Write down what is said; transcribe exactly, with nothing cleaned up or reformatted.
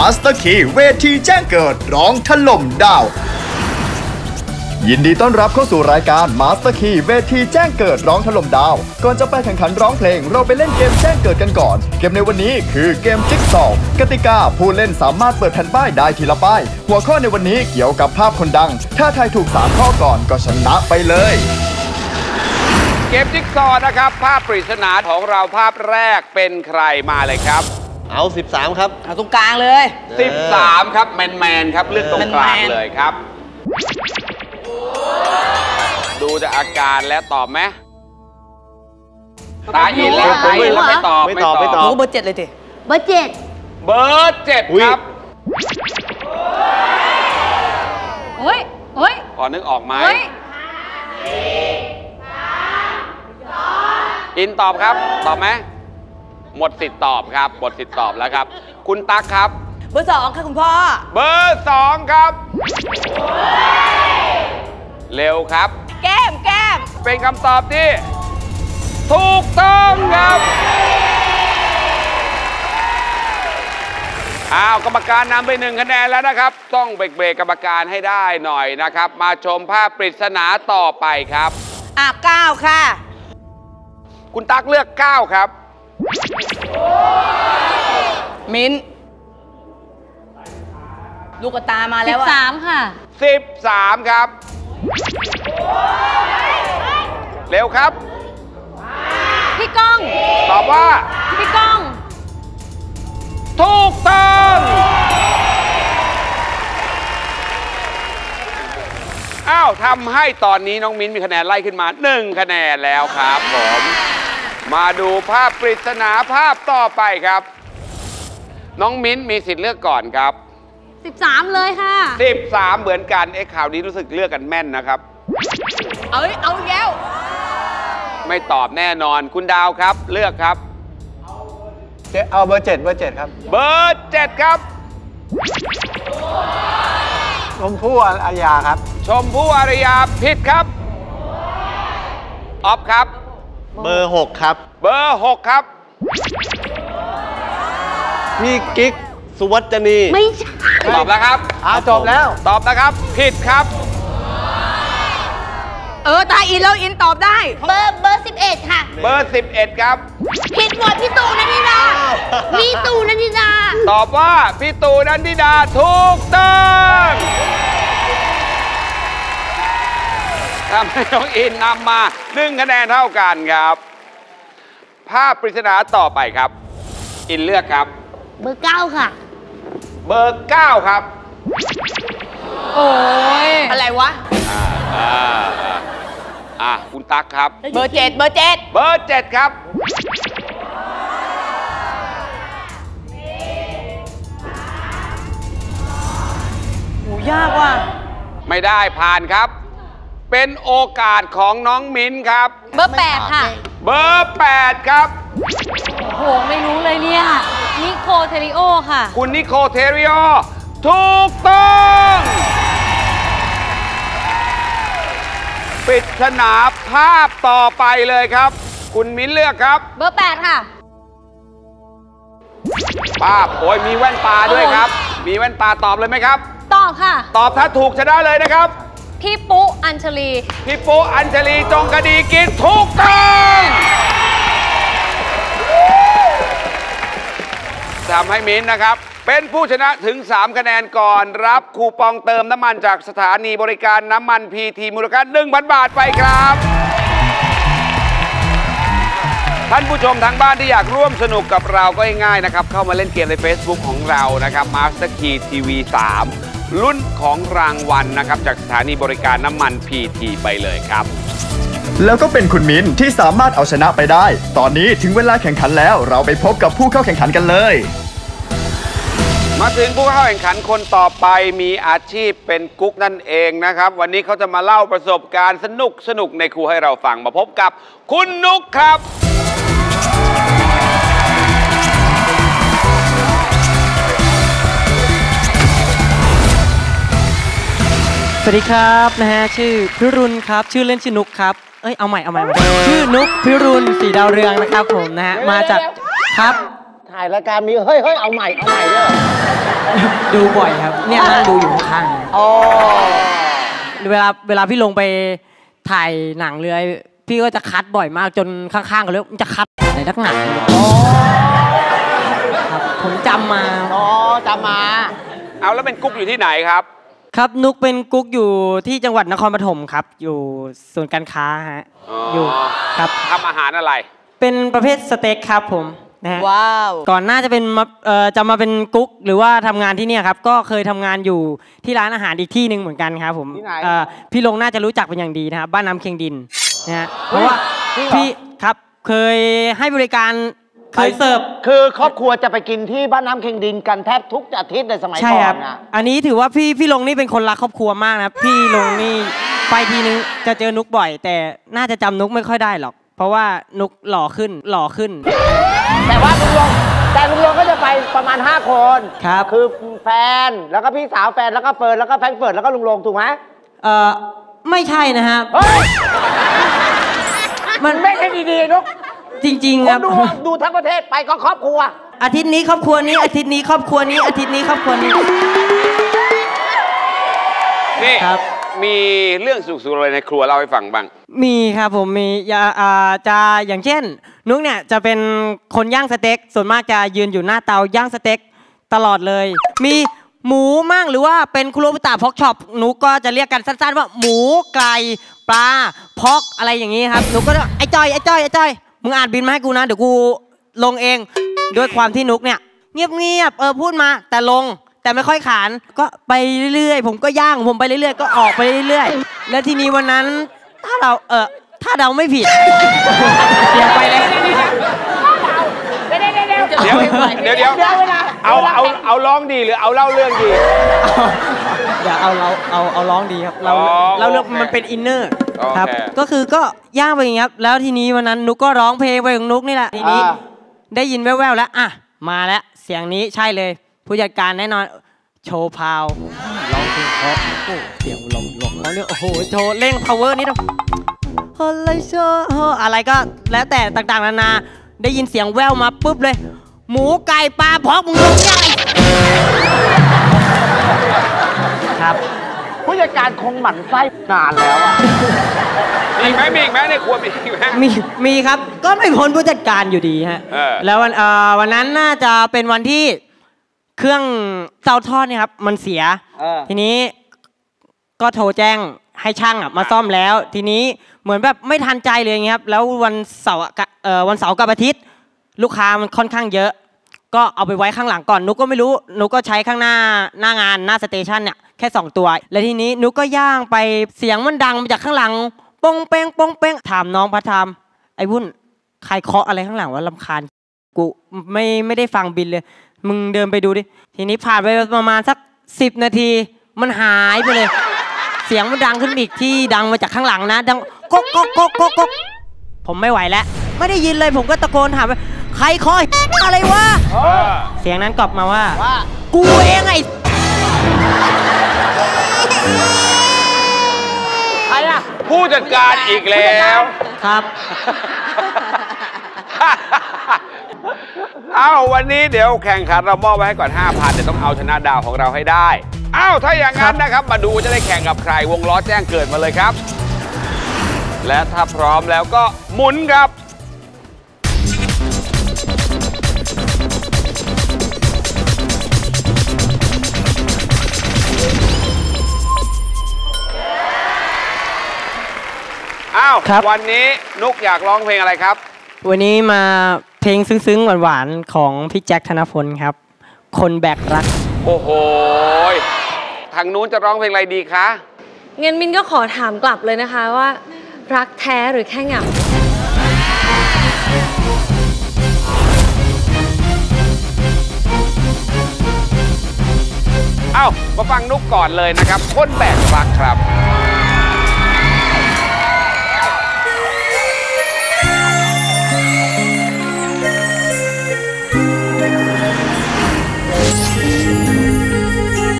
มาสเตอร์คีย์เวทีแจ้งเกิดร้องถล่มดาวยินดีต้อนรับเข้าสู่รายการ Master Key เวทีแจ้งเกิดร้องถล่มดาวก่อนจะไปแข่งขันร้องเพลงเราไปเล่นเกมแจ้งเกิดกันก่อนเกมในวันนี้คือเกมจิ๊กซอว์กติกาผู้เล่นสามารถเปิดแผ่นป้ายได้ทีละป้ายหัวข้อในวันนี้เกี่ยวกับภาพคนดังถ้าทายถูกสามข้อก่อนก็ชนะไปเลยเกมจิ๊กซอว์นะครับภาพปริศนาของเราภาพแรกเป็นใครมาเลยครับเอาสิบสามครับเอาตรงกลางเลยสิบสามครับแมนแมนครับเลือกตรงกลางเลยครับดูจากอาการแล้วตอบไหมตาอินแล้วตาอินแล้วไม่ตอบไม่ตอบไม่ตอบเบอร์เจ็ดเลยดิเบอร์เจ็ดเบอร์เจ็ดครับเฮ้ยเฮ้ยพอนึกออกไหมอินตอบครับตอบไหมหมดสิทธิ์ตอบครับหมดสิทธิ์ตอบแล้วครับคุณตั๊กครับเบอร์สองค่ะคุณพ่อเบอร์สองครับเร็วครับแก้มแก้มเป็นคำตอบที่ถูกต้องครับอ้าวกรรมการนำไปหนึ่งคะแนนแล้วนะครับต้องเบรกเบรกกรรมการให้ได้หน่อยนะครับมาชมภาพปริศนาต่อไปครับอ่ะเก้าค่ะคุณตั๊กเลือกเก้าครับมิ้นลูกตามาแล้วสิบสามค่ะสิบสามครับเร็วครับพี่ก้องตอบว่าพี่ก้องถูกต้องอ้าวทำให้ตอนนี้น้องมิ้นมีคะแนนไล่ขึ้นมาหนึ่งคะแนนแล้วครับผมมาดูภาพปริศนาภาพต่อไปครับน้องมิ้นมีสิทธิ์เลือกก่อนครับสิบสามเลยค่ะสิบสามเหมือนกันเอ๊ะข่าวนี้รู้สึกเลือกกันแม่นนะครับเอ้ยเอาแล้วไม่ตอบแน่นอนคุณดาวครับเลือกครับเอาเบอร์เจ็ดเบอร์เจ็ดครับเบอร์เจ็ดครับชมพู่อารยาครับชมพู่อารยาผิดครับออฟครับเบอร์หกครับเบอร์หกครับพี่กิ๊กสุวัจนีไม่ใช่ตอบแล้วครับอ้าวจบแล้วตอบนะครับผิดครับเออตาอินแล้วอินตอบได้เบอร์เบอร์สิบเอ็ดค่ะเบอร์สิบเอ็ดครับผิดหมดพี่ตูนันทิดามีตูนันทิดาตอบว่าพี่ตูนันทิดาถูกต้องทำให้น้องอินนำมาหนึ่งคะแนนเท่ากันครับภาพปริศนาต่อไปครับอินเลือกครับเบอร์เก้าค่ะเบอร์เก้าครับโอ้ยอะไรวะอ่าอ่าอ่าคุณตั๊กครับเบอร์เจ็ดเบอร์เจ็ดเบอร์เจ็ดครับโอ้ยากว่ะไม่ได้ผ่านครับเป็นโอกาสของน้องมิ้นครับเบอร์แปดค่ะเบอร์แปดครับโอ้โหไม่รู้เลยเนี่ยนิโคเทริโอค่ะคุณนิโคเทริโอถูกต้องปริศนาภาพต่อไปเลยครับคุณมิ้นเลือกครับเบอร์แปดค่ะภาพโอ้ยมีแว่นตาด้วยครับมีแว่นตาตอบเลยไหมครับตอบค่ะตอบถ้าถูกชนะเลยนะครับพี่ปุ๊อัญชลีพี่ปุ๊อัญชลีจงกดีกิจถูกต้องทำให้มิ้นนะครับเป็นผู้ชนะถึงสามคะแนนก่อนรับคูปองเติมน้ำมันจากสถานีบริการน้ำมันพีทีมูลค่า หนึ่งพัน บาทไปครับท่านผู้ชมทางบ้านที่อยากร่วมสนุกกับเราก็ง่ายๆนะครับเข้ามาเล่นเกมใน Facebook ของเรานะครับ Master Key ที วี สาม ลุ้นของรางวัลนะครับจากสถานีบริการน้ำมัน พี ที ไปเลยครับแล้วก็เป็นคุณมิ้นที่สามารถเอาชนะไปได้ตอนนี้ถึงเวลาแข่งขันแล้วเราไปพบกับผู้เข้าแข่งขันกันเลยมาถึงผู้เข้าแข่งขันคนต่อไปมีอาชีพเป็นกุ๊กนั่นเองนะครับวันนี้เขาจะมาเล่าประสบการณ์สนุกสนุกในครูให้เราฟังมาพบกับคุณนุ๊กครับสวัสดีครับนะฮะชื่อพิรุณครับชื่อเล่นชื่อนุ๊กครับเอ้ยเอาใหม่เอาใหม่ชื่อนุ๊กพิรุณสีดาวเรืองนะครับผมนะฮะมาจากครับถ่ายรายการมีเฮ้ยเฮ้ยเอาใหม่เอาใหม่ด้วยดูบ่อยครับเนี่ยนั่งดูอยู่ข้างๆโอ้เวลาเวลาพี่ลงไปถ่ายหนังเลยพี่ก็จะคัดบ่อยมากจนข้างๆกันเลยมันจะคัดในนักหนังครับผมจำมาอ๋อจำมาเอาแล้วเป็นกุ๊กอยู่ที่ไหนครับครับนุกเป็นกุ๊กอยู่ที่จังหวัดนครปฐมครับอยู่ศูนย์การค้าฮะอ๋อออยู่ครับทำอาหารอะไรเป็นประเภทสเต็กครับผมนะฮะว้าวก่อนหน้าจะเป็นมาเอ่อจะมาเป็นกุ๊กหรือว่าทำงานที่เนี่ยครับก็เคยทำงานอยู่ที่ร้านอาหารอีกที่หนึ่งเหมือนกันครับผมที่ไหนเอ่อพี่ลงน่าจะรู้จักเป็นอย่างดีนะครับบ้านน้ำเคียงดินนะฮะเพราะว่าจริงเหรอพี่ครับเคยให้บริการเคยเสิร์ฟคือครอบครัวจะไปกินที่บ้านน้ำเค็งดินกันแทบทุกอาทิตย์ในสมัยใช่ก่อครันบนะอันนี้ถือว่าพี่พี่ลงนี่เป็นคนรักครอบครัวมากนะพี่ลงนี่ไปทีนึงจะเจอนุกบ่อย แต่น่าจะจำนุกไม่ค่อยได้หรอก เพราะว่านุกหล่อขึ้นหล่อขึ้นแต่ว่าลุงลงแต่ลุงลงก็จะไปประมาณ ห้า คนครับคือแฟนแล้วก็พี่สาวแฟนแล้วก็เฟิร์นแล้วก็แฟรงก์เฟิร์ตแล้วก็ลุงลงถูกไหมเอ่อไม่ใช่นะครับเฮ้ยมันไม่ใช่ดีๆนุกจริงคๆครันบดูดูทั้งประเทศไปก็ครอบครัวอาทิตย์นี้ครอบครัวนี้อาทิตย์นี้ครอบครัวนี้อาทิตย์นี้ครอบครัวนี้นี่ครับมีเรื่องสุขๆอะไรในครัวเล่าให้ฟังบ้างมีครับผมมีอย่าอ่าจะอย่างเช่น นุกเนี่ยจะเป็นคนย่างสเต็กส่วนมากจะยืนอยู่หน้าเตาย่างสเต็กตลอดเลย มีหมูมั่งหรือว่าเป็นคุโรบุตะพ็อกช็อปนุกก็จะเรียกกันสั้นๆว่าหมูไก่ปลาพ็อกอะไรอย่างนี้ครับนุกก็ไอ้จ้อยไอ้จ้อยไอ้จ้อยมึงอ่านบินมาให้กูนะเดี๋ยวกูลงเองด้วยความที่นุกเนี่ยเงียบๆเออพูดมาแต่ลงแต่ไม่ค่อยขานก็ไปเรื่อยๆผมก็ย่างผมไปเรื่อยๆก็ออกไปเรื่อยๆแล้วทีนี้วันนั้นถ้าเราเออถ้าเราไม่ผิดอย่าไปเลยเดี๋ยวเดี๋ยวเดี๋ยวเอาเอาเอาร้องดีหรือเอาเล่าเรื่องดีอย่าเอาเราเอาเอาร้องดีครับเราอ๋อเราเรื่องโอเคมันเป็นอินเนอร์โอเคครับก็คือก็ย่างไปอย่างเงี้ยครับแล้วทีนี้วันนั้นนุกก็ร้องเพลงไปของนุกนี่แหละทีนี้อ่าได้ยินแว่วๆแล้วอ่ะมาแล้วเสียงนี้ใช่เลย ผู้จัดการแน่นอนโชว์พาวร้องเพลงเพราะโอ้โหเสียงหลงหลงแล้วเนี่ยโอ้โหโชว์เร่ง power นิดนึงอะไรเชออะไรก็แล้วแต่ต่างๆนานาได้ยินเสียงแว่วมาปุ๊บเลย หมูไก่ปลาพอกมึงลงยังไงครับผู้จัดการคงหมั่นไส้นานแล้วอะมีไหมมีอีกไหมในครัวมีอีกไหมมีมีครับก็ไม่พ้นผู้จัดการอยู่ดีฮะเออแล้ววันเอ่อวันนั้นน่าจะเป็นวันที่เครื่องเตาทอดเนี่ยครับมันเสียเออทีนี้ก็โทรแจ้งให้ช่างอ่ะมาซ่อมแล้ว ทีนี้เหมือนแบบไม่ทันใจเลยอย่างเงี้ยครับแล้ววันเสาร์กับเอ่อวันเสาร์กับอาทิตย์ ลูกค้ามันค่อนข้างเยอะ ก็เอาไปไว้ข้างหลังก่อนนุกก็ไม่รู้นุกก็ใช้ข้างหน้าหน้างานหน้าสเตชันเนี่ยแค่สองตัว แล้วทีนี้นุกก็ย่างไปเสียงมันดังมาจากข้างหลังปงเป้งปงเป้งถามน้องพัทธามไอ้วุ้นใครเคาะอะไรข้างหลังวะรำคาญกูไม่ไม่ได้ฟังบินเลย มึงเดินไปดูดิทีนี้ผ่านไปประมาณสักสิบนาทีมันหายไปเลย เสียงมันดังขึ้นอีกที่ดังมาจากข้างหลังนะดังก๊กก๊กก๊กก๊กก๊กผมไม่ไหวแล้วไม่ได้ยินเลยผมก็ตะโกนถามว่าใครเคาะอะไรวะเสียงนั้นกลับมาว่าว่ากูเองไงใครอะผู้จัดการอีกแล้วครับเอ้าวันนี้เดี๋ยวแข่งขันเรามอบไว้ให้ก่อน ห้าพัน เดี๋ยวต้องเอาชนะดาวของเราให้ได้เอ้าถ้าอย่างนั้นนะครับ มาดูจะได้แข่งกับใครวงล้อแจ้งเกิดมาเลยครับ และถ้าพร้อมแล้วก็หมุนครับ อ้าวครับวันนี้นุกอยากร้องเพลงอะไรครับวันนี้มาเพลงซึ้งๆหวานๆของพี่แจ็คธนพลครับ คนแบกรักโอ้โหยทางนู้นจะร้องเพลงอะไรดีคะงั้นมินก็ขอถามกลับเลยนะคะว่า รักแท้หรือแค่เหงาเอ้ามาฟังนุกก่อนเลยนะครับ คนแบกรักครับ